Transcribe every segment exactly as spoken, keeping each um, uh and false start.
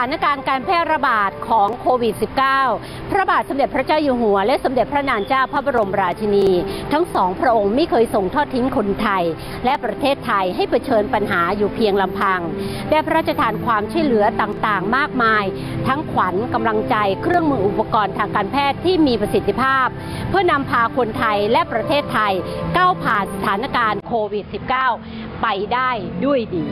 านการณ์การแพร่ระบาดของโควิด สิบเก้า พระบาทสมเด็จพระเจ้าอยู่หัวและสมเด็จพระนางเจ้าพระบรมราชินีทั้งสองพระองค์ไม่เคยทรงทอดทิ้งคนไทยและประเทศไทยให้เผชิญปัญหาอยู่เพียงลำพังได้พระราชทานความช่วยเหลือต่างๆมากมายทั้งขวัญกำลังใจเครื่องมืออุปกรณ์ทางการแพทย์ที่มีประสิทธิภาพเพื่อนำพาคนไทยและประเทศไทยก้าวผ่านสถานการณ์โควิด สิบเก้า ไปได้ด้วยดี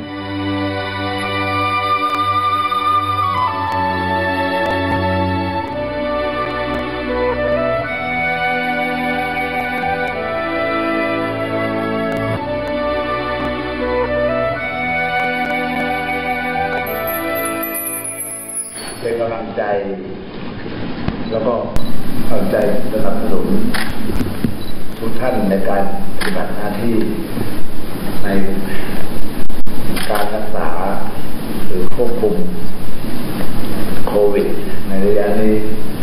เป็นกำลังใจแล้วก็กำลังใจสนับสนุนทุกท่านในการปฏิบัติหน้าที่ในการรักษาหรือควบคุมโควิดในระยะนี้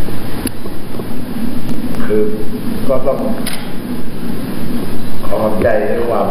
คือก็ต้องขอขอบใจด้วยความ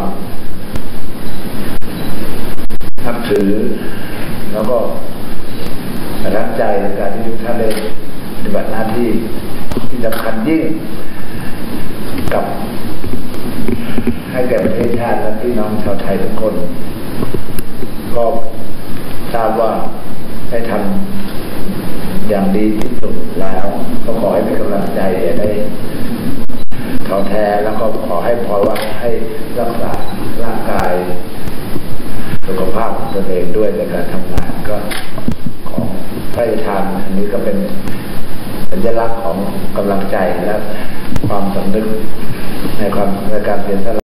นับถือแล้วก็ประทับใจในการที่ทุกท่านได้ปฏิบัติหน้าที่ที่สำคัญยิ่งกับให้แก่ประเทศชาติและพี่น้องชาวไทยทุกคนก็ทราบว่าได้ทำอย่างดีที่สุดแล้วก็ขอให้เป็นกำลังใจได้ท้อแท้แล้วก็ขอให้พอว่าให้รักษาร่างกายสุขภาพตัวเองด้วยในการทำงานก็ของพระราชทานอันนี้ก็เป็นสัญลักษณ์ของกำลังใจและความสำนึกในความในการเสียสละ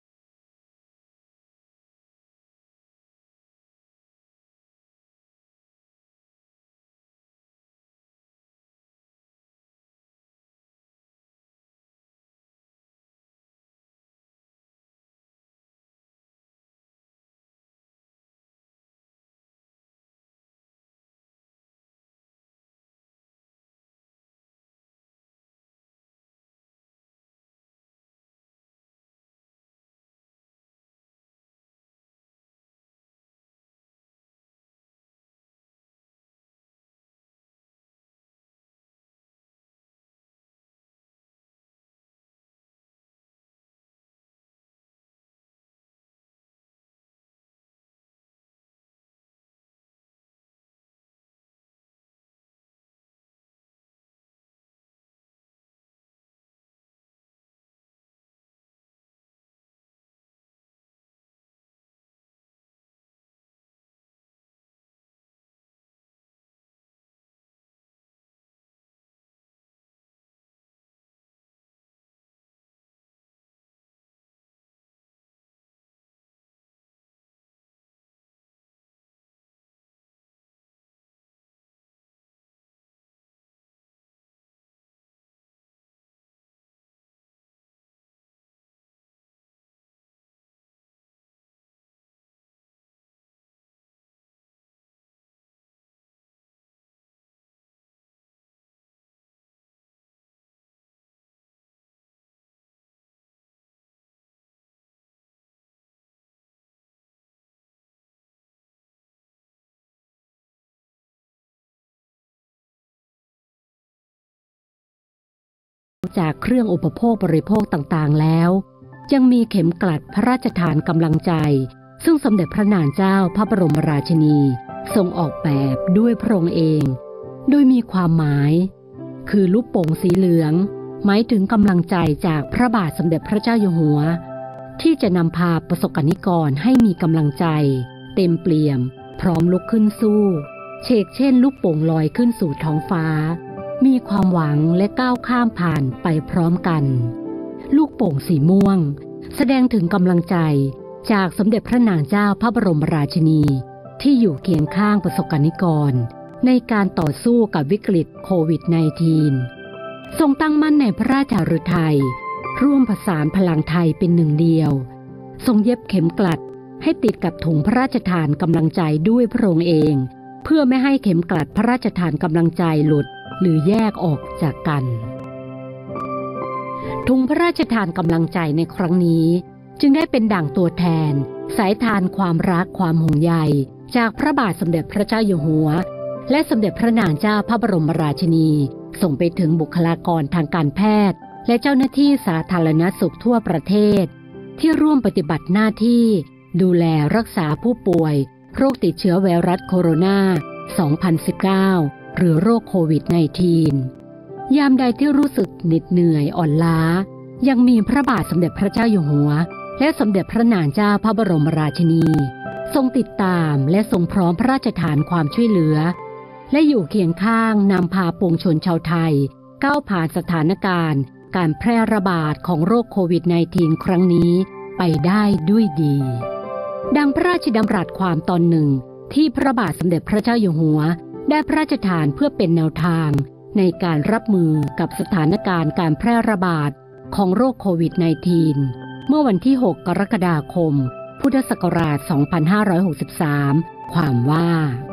จากเครื่องอุปโภคบริโภคต่างๆแล้วยังมีเข็มกลัดพระราชทานกำลังใจซึ่งสมเด็จพระนางเจ้าพระบรมราชินีทรงออกแบบด้วยพระองค์เองโดยมีความหมายคือลูกโป่งสีเหลืองหมายถึงกำลังใจจากพระบาทสมเด็จพระเจ้าอยู่หัวที่จะนำพาประสบกนิกรให้มีกำลังใจเต็มเปี่ยมพร้อมลุกขึ้นสู้เชกเช่นลูกโป่งลอยขึ้นสู่ท้องฟ้ามีความหวังและก้าวข้ามผ่านไปพร้อมกันลูกโป่งสีม่วงแสดงถึงกำลังใจจากสมเด็จพระนางเจ้าพระบรมราชินีที่อยู่เคียงข้างประสบกนิกรในการต่อสู้กับวิกฤตโควิด สิบเก้า ทรงตั้งมั่นในพระราชฤทัยร่วมผสานพลังไทยเป็นหนึ่งเดียวทรงเย็บเข็มกลัดให้ติดกับถุงพระราชทานกำลังใจด้วยพระองค์เองเพื่อไม่ให้เข็มกลัดพระราชทานกำลังใจหลุดหรือแยกออกจากกันถุงพระราชทานกำลังใจในครั้งนี้จึงได้เป็นดั่งตัวแทนสายทานความรักความห่วงใยจากพระบาทสมเด็จพระเจ้าอยู่หัวและสมเด็จพระนางเจ้าพระบรมราชินีส่งไปถึงบุคลากรทางการแพทย์และเจ้าหน้าที่สาธารณสุขทั่วประเทศที่ร่วมปฏิบัติหน้าที่ดูแลรักษาผู้ป่วยโรคติดเชื้อไวรัสโคโรนา สองพันสิบเก้า หรือโรคโควิด สิบเก้า ยามใดที่รู้สึกเหน็ดเหนื่อยอ่อนล้ายังมีพระบาทสมเด็จพระเจ้าอยู่หัวและสมเด็จพระนางเจ้าพระบรมราชินีทรงติดตามและทรงพร้อมพระราชทานความช่วยเหลือและอยู่เคียงข้างนำพาปวงชนชาวไทยก้าวผ่านสถานการณ์การแพร่ระบาดของโรคโควิด สิบเก้า ครั้งนี้ไปได้ด้วยดีดังพระราชดำรัสความตอนหนึ่งที่พระบาทสมเด็จพระเจ้าอยู่หัวได้พระราชทานเพื่อเป็นแนวทางในการรับมือกับสถานการณ์การแพร่ระบาดของโรคโควิด สิบเก้า เมื่อวันที่ หก กรกฎาคม พุทธศักราช สองพันห้าร้อยหกสิบสาม ความว่า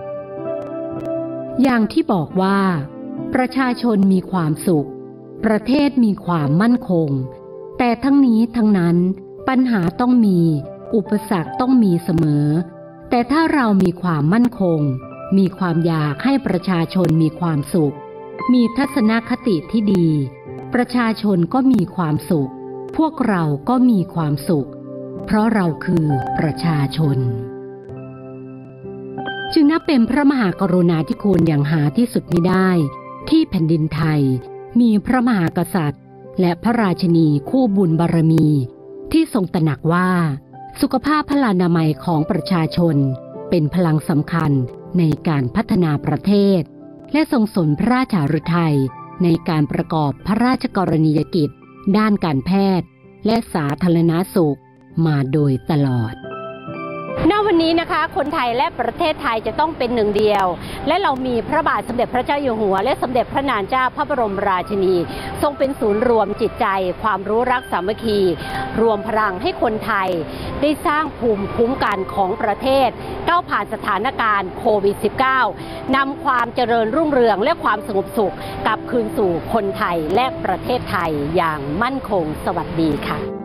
อย่างที่บอกว่าประชาชนมีความสุขประเทศมีความมั่นคงแต่ทั้งนี้ทั้งนั้นปัญหาต้องมีอุปสรรคต้องมีเสมอแต่ถ้าเรามีความมั่นคงมีความอยากให้ประชาชนมีความสุขมีทัศนคติที่ดีประชาชนก็มีความสุขพวกเราก็มีความสุขเพราะเราคือประชาชนจึงนับเป็นพระมหากรุณาธิคุณอย่างหาที่สุดมิได้ที่แผ่นดินไทยมีพระมหากษัตริย์และพระราชินีคู่บุญบารมีที่ทรงตระหนักว่าสุขภาพพลานามัยของประชาชนเป็นพลังสำคัญในการพัฒนาประเทศและทรงสนพระราชฤทัยในการประกอบพระราชกรณียกิจด้านการแพทย์และสาธารณสุขมาโดยตลอดณวันนี้นะคะคนไทยและประเทศไทยจะต้องเป็นหนึ่งเดียวและเรามีพระบาทสมเด็จพระเจ้าอยู่หัวและสมเด็จพระนางเจ้าพระบรมราชินีทรงเป็นศูนย์รวมจิตใจความรู้รักสามัคคีรวมพลังให้คนไทยได้สร้างภูมิคุ้มกันของประเทศก้าวผ่านสถานการณ์โควิด สิบเก้า นำความเจริญรุ่งเรืองและความสงบสุขกลับคืนสู่คนไทยและประเทศไทยอย่างมั่นคงสวัสดีค่ะ